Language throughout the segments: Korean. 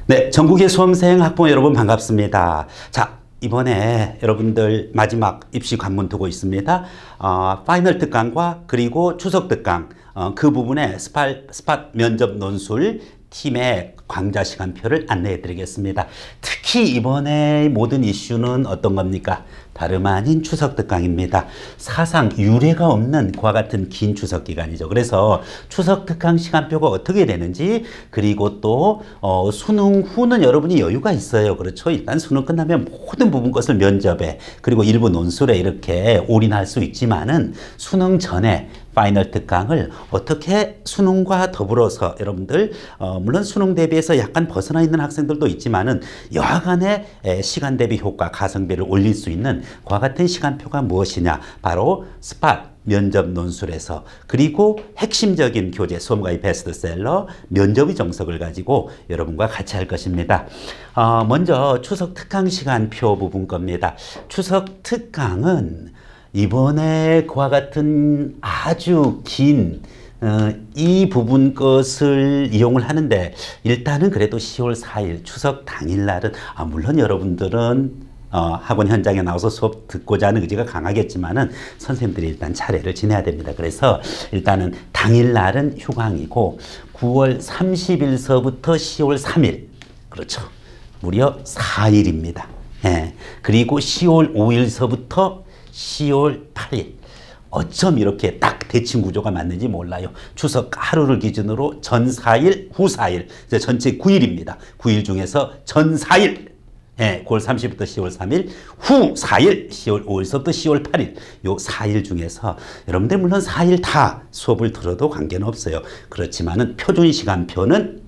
네, 전국의 수험생 학부모 여러분 반갑습니다. 자, 이번에 여러분들 마지막 입시 관문 두고 있습니다. 파이널 특강과 그리고 추석 특강 그 부분에 스팟 면접 논술 팀의 강좌 시간표를 안내해 드리겠습니다. 특히 이번에 모든 이슈는 어떤 겁니까? 다름 아닌 추석 특강입니다. 사상 유례가 없는 그와 같은 긴 추석 기간이죠. 그래서 추석 특강 시간표가 어떻게 되는지, 그리고 또 수능 후는 여러분이 여유가 있어요. 그렇죠? 일단 수능 끝나면 모든 부분 것을 면접에 그리고 일부 논술에 이렇게 올인할 수 있지만은 수능 전에 파이널 특강을 어떻게 수능과 더불어서 여러분들 물론 수능 대비해서 약간 벗어나 있는 학생들도 있지만은 여하간의 시간 대비 효과, 가성비를 올릴 수 있는 그와 같은 시간표가 무엇이냐, 바로 스팟 면접 논술에서, 그리고 핵심적인 교재 수험가의 베스트셀러 면접의 정석을 가지고 여러분과 같이 할 것입니다. 먼저 추석 특강 시간표 부분 겁니다. 추석 특강은 이번에 그와 같은 아주 긴 이 부분 것을 이용을 하는데, 일단은 그래도 10월 4일 추석 당일날은 물론 여러분들은 학원 현장에 나와서 수업 듣고자 하는 의지가 강하겠지만은 선생님들이 일단 차례를 지내야 됩니다. 그래서 일단은 당일날은 휴강이고 9월 30일서부터 10월 3일, 그렇죠, 무려 4일입니다. 예. 그리고 10월 5일서부터 10월 8일, 어쩜 이렇게 딱 대칭 구조가 맞는지 몰라요. 추석 하루를 기준으로 전 4일, 후 4일, 전체 9일입니다. 9일 중에서 전 4일, 예, 9월 30일부터 10월 3일, 후 4일, 10월 5일서부터 10월 8일, 요 4일 중에서 여러분들 물론 4일 다 수업을 들어도 관계는 없어요. 그렇지만은 표준 시간표는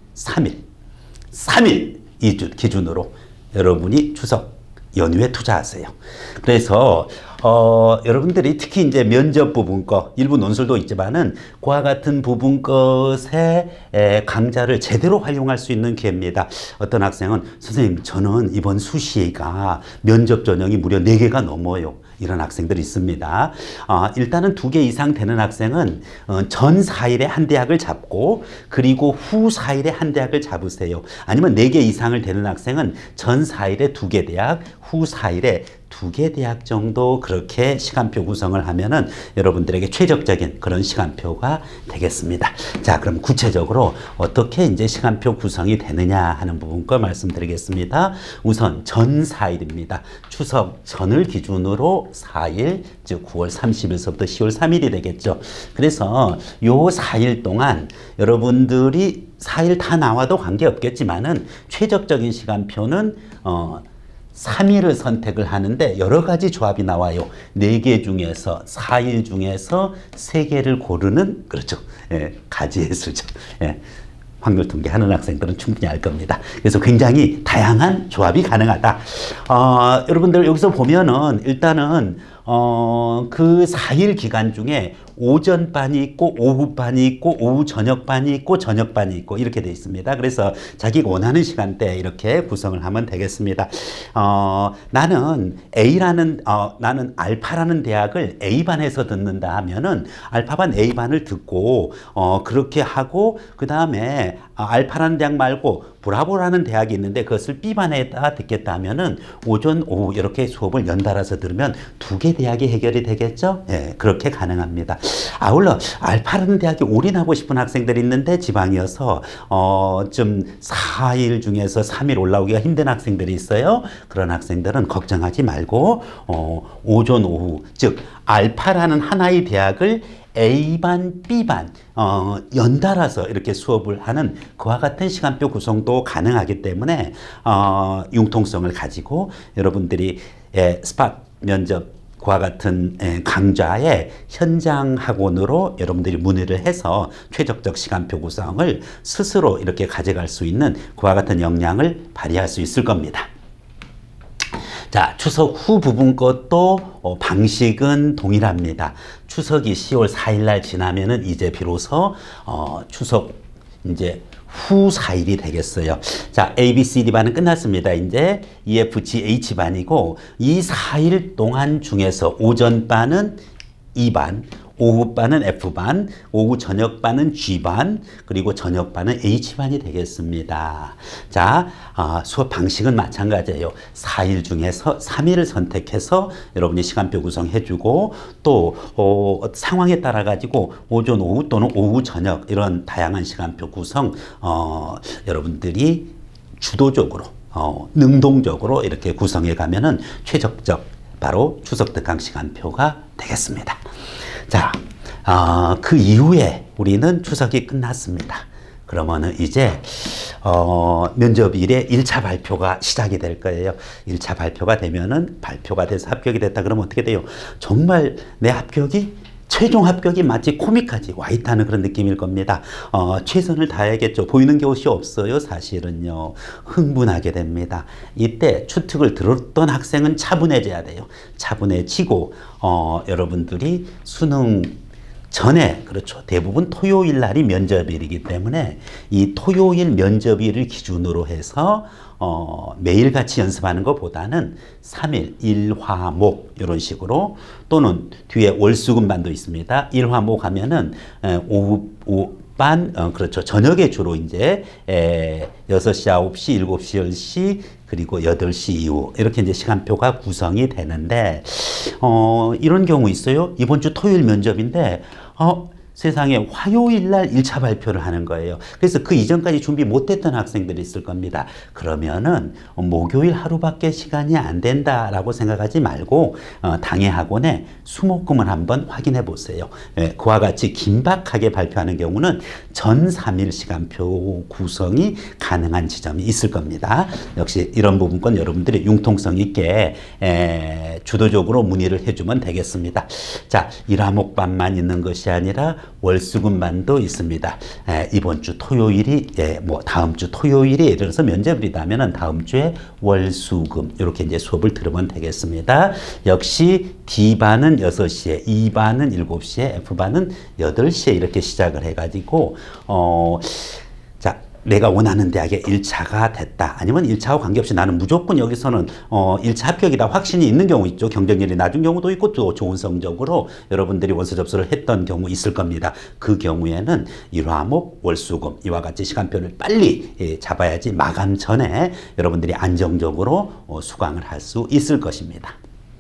3일 이 기준으로 여러분이 추석 연휴에 투자하세요. 그래서 여러분들이 특히 이제 면접 부분 거, 일부 논술도 있지만은 그와 같은 부분 것의 강좌를 제대로 활용할 수 있는 기회입니다. 어떤 학생은 선생님, 저는 이번 수시가 면접 전형이 무려 4개가 넘어요. 이런 학생들이 있습니다. 일단은 2개 이상 되는 학생은 전 4일에 한 대학을 잡고 그리고 후 4일에 한 대학을 잡으세요. 아니면 4개 이상을 되는 학생은 전 4일에 2개 대학, 후 4일에 2개 대학 정도 그렇게 시간표 구성을 하면은 여러분들에게 최적적인 그런 시간표가 되겠습니다. 자, 그럼 구체적으로 어떻게 이제 시간표 구성이 되느냐 하는 부분 거 말씀드리겠습니다. 우선 전 4일입니다. 추석 전을 기준으로 4일, 즉 9월 30일서부터 10월 3일이 되겠죠. 그래서 요 4일 동안 여러분들이 4일 다 나와도 관계없겠지만은 최적적인 시간표는 3일을 선택을 하는데 여러 가지 조합이 나와요. 4개 중에서 4일 중에서 3개를 고르는, 그렇죠, 예, 가지예술죠. 예, 확률 통계하는 학생들은 충분히 알 겁니다. 그래서 굉장히 다양한 조합이 가능하다. 여러분들 여기서 보면은 일단은 그 4일 기간 중에 오전반이 있고 오후반이 있고 오후 저녁반이 있고 저녁반이 있고 이렇게 되어 있습니다. 그래서 자기가 원하는 시간대에 이렇게 구성을 하면 되겠습니다. 나는 나는 알파라는 대학을 A반에서 듣는다 하면은 알파반 A반을 듣고 그렇게 하고, 그 다음에 알파라는 대학 말고 브라보라는 대학이 있는데 그것을 B반에다 듣겠다 하면은 오전 오후 이렇게 수업을 연달아서 들으면 2개 대학이 해결이 되겠죠. 예, 그렇게 가능합니다. 아울러 알파라는 대학에 올인하고 싶은 학생들이 있는데 지방이어서 좀 4일 중에서 3일 올라오기가 힘든 학생들이 있어요. 그런 학생들은 걱정하지 말고 오전 오후, 즉 알파라는 하나의 대학을 A반, B반 연달아서 이렇게 수업을 하는 그와 같은 시간표 구성도 가능하기 때문에 융통성을 가지고 여러분들이 스팟 면접 그와 같은 강좌의 현장 학원으로 여러분들이 문의를 해서 최적적 시간표 구성을 스스로 이렇게 가져갈 수 있는 그와 같은 역량을 발휘할 수 있을 겁니다. 자, 추석 후 부분 것도 방식은 동일합니다. 추석이 10월 4일 날 지나면은 이제 비로소 추석 이제 후 4일이 되겠어요. 자, A, B, C, D 반은 끝났습니다. 이제 E, F, G, H 반이고 이 4일 동안 중에서 오전 반은 2반, 오후반은 F반, 오후 저녁반은 G반, 그리고 저녁반은 H반이 되겠습니다. 자, 수업 방식은 마찬가지예요. 4일 중에서 3일을 선택해서 여러분이 시간표 구성해주고 또 상황에 따라 가지고 오전, 오후 또는 오후, 저녁 이런 다양한 시간표 구성 여러분들이 주도적으로 능동적으로 이렇게 구성해 가면은 최적적 바로 추석 특강 시간표가 되겠습니다. 자, 그 이후에 우리는 추석이 끝났습니다. 그러면은 이제 면접일에 1차 발표가 시작이 될 거예요. 1차 발표가 되면은 발표가 돼서 합격이 됐다 그러면 어떻게 돼요? 정말 내 합격이 최종 합격이 마치 코믹까지 와 있다는 그런 느낌일 겁니다. 최선을 다해야겠죠. 보이는 게 옷이 없어요. 사실은요. 흥분하게 됩니다. 이때 추특을 들었던 학생은 차분해져야 돼요. 차분해지고 여러분들이 수능 전에 그렇죠. 대부분 토요일 날이 면접일이기 때문에 이 토요일 면접일을 기준으로 해서 매일같이 연습하는 것보다는 3일 1화목 이런 식으로 또는 뒤에 월수금반도 있습니다. 1화목 하면은 오후반 그렇죠. 저녁에 주로 이제 6시, 9시, 7시, 10시 그리고 8시 이후 이렇게 이제 시간표가 구성이 되는데 이런 경우 있어요. 이번 주 토요일 면접인데 세상에 화요일 날 1차 발표를 하는 거예요. 그래서 그 이전까지 준비 못했던 학생들이 있을 겁니다. 그러면은 목요일 하루밖에 시간이 안 된다라고 생각하지 말고 당해 학원에 수목금을 한번 확인해 보세요. 그와 같이 긴박하게 발표하는 경우는 전 3일 시간표 구성이 가능한 지점이 있을 겁니다. 역시 이런 부분건 여러분들이 융통성 있게 주도적으로 문의를 해주면 되겠습니다. 자, 1화목반만 있는 것이 아니라 월수금반도 있습니다. 이번 주 토요일이 다음 주 토요일이 예를 들어서 면접일이라면은 다음 주에 월수금 이렇게 이제 수업을 들으면 되겠습니다. 역시 D반은 6시에, E반은 7시에, F반은 8시에 이렇게 시작을 해가지고 자, 내가 원하는 대학에 1차가 됐다. 아니면 1차와 관계없이 나는 무조건 여기서는 1차 합격이다 확신이 있는 경우 있죠. 경쟁률이 낮은 경우도 있고 또 좋은 성적으로 여러분들이 원서 접수를 했던 경우 있을 겁니다. 그 경우에는 1화목, 월수금 이와 같이 시간표를 빨리 잡아야지 마감 전에 여러분들이 안정적으로 수강을 할 수 있을 것입니다.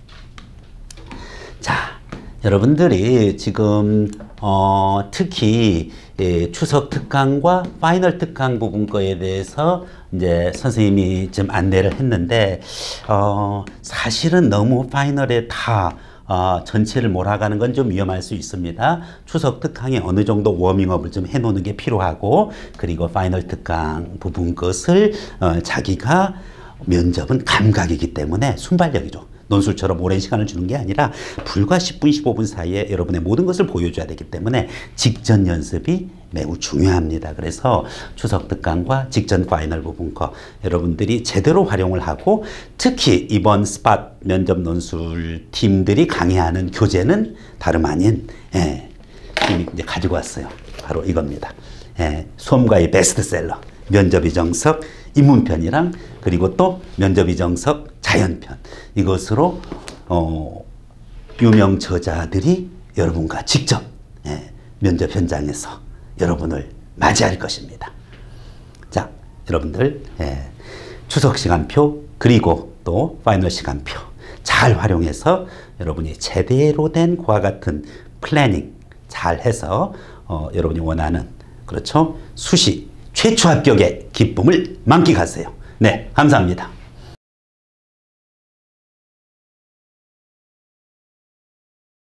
자, 여러분들이 지금 특히 추석 특강과 파이널 특강 부분 거에 대해서 이제 선생님이 좀 안내를 했는데 사실은 너무 파이널에 다 전체를 몰아가는 건 좀 위험할 수 있습니다. 추석 특강에 어느 정도 워밍업을 좀 해놓는 게 필요하고 그리고 파이널 특강 부분 것을 자기가 면접은 감각이기 때문에 순발력이죠. 논술처럼 오랜 시간을 주는 게 아니라 불과 10분, 15분 사이에 여러분의 모든 것을 보여줘야 되기 때문에 직전 연습이 매우 중요합니다. 그래서 추석 특강과 직전 파이널 부분 거 여러분들이 제대로 활용을 하고 특히 이번 스팟 면접 논술 팀들이 강의하는 교재는 다름 아닌 이미 이제 가지고 왔어요. 바로 이겁니다. 수험가의 베스트셀러 면접 이정석 입문편이랑 그리고 또 면접 이정석 자연편 이것으로 유명 저자들이 여러분과 직접 면접 현장에서 여러분을 맞이할 것입니다. 자, 여러분들 추석 시간표 그리고 또 파이널 시간표 잘 활용해서 여러분이 제대로 된 그와 같은 플래닝 잘 해서 여러분이 원하는 그렇죠 수시 최초 합격의 기쁨을 만끽하세요. 네, 감사합니다.